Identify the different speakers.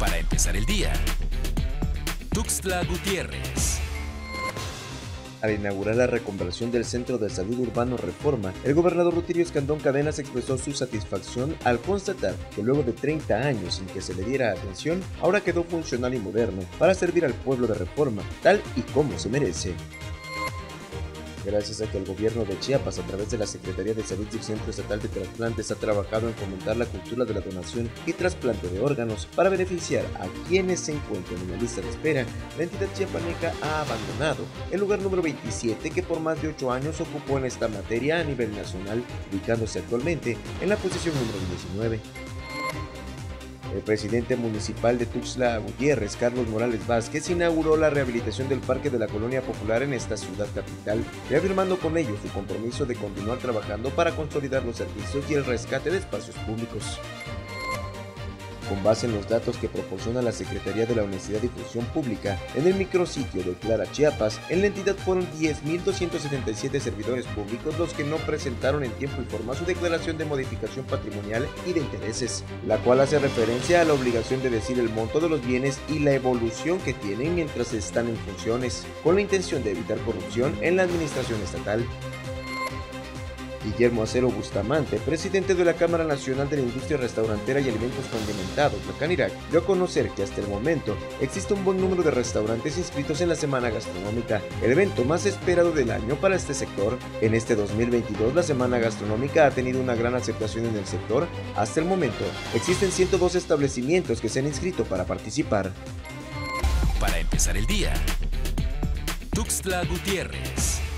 Speaker 1: Para empezar el día, Tuxtla Gutiérrez.
Speaker 2: Al inaugurar la reconversión del Centro de Salud Urbano Reforma, el gobernador Rutilio Escandón Cadenas expresó su satisfacción al constatar que luego de 30 años sin que se le diera atención, ahora quedó funcional y moderno para servir al pueblo de Reforma, tal y como se merece. Gracias a que el gobierno de Chiapas, a través de la Secretaría de Salud y el Centro Estatal de Trasplantes, ha trabajado en fomentar la cultura de la donación y trasplante de órganos para beneficiar a quienes se encuentran en la lista de espera, la entidad chiapaneca ha abandonado el lugar número 27 que por más de 8 años ocupó en esta materia a nivel nacional, ubicándose actualmente en la posición número 19. El presidente municipal de Tuxtla Gutiérrez, Carlos Morales Vázquez, inauguró la rehabilitación del Parque de la Colonia Popular en esta ciudad capital, reafirmando con ello su compromiso de continuar trabajando para consolidar los servicios y el rescate de espacios públicos. Con base en los datos que proporciona la Secretaría de la Honestidad y Función Pública, en el micrositio de Clara, Chiapas, en la entidad fueron 10.277 servidores públicos los que no presentaron en tiempo y forma su declaración de modificación patrimonial y de intereses, la cual hace referencia a la obligación de decir el monto de los bienes y la evolución que tienen mientras están en funciones, con la intención de evitar corrupción en la administración estatal. Guillermo Acero Bustamante, presidente de la Cámara Nacional de la Industria Restaurantera y Alimentos Condimentados, la Canirac, dio a conocer que hasta el momento existe un buen número de restaurantes inscritos en la Semana Gastronómica, el evento más esperado del año para este sector. En este 2022, la Semana Gastronómica ha tenido una gran aceptación en el sector. Hasta el momento, existen 102 establecimientos que se han inscrito para participar.
Speaker 1: Para empezar el día, Tuxtla Gutiérrez.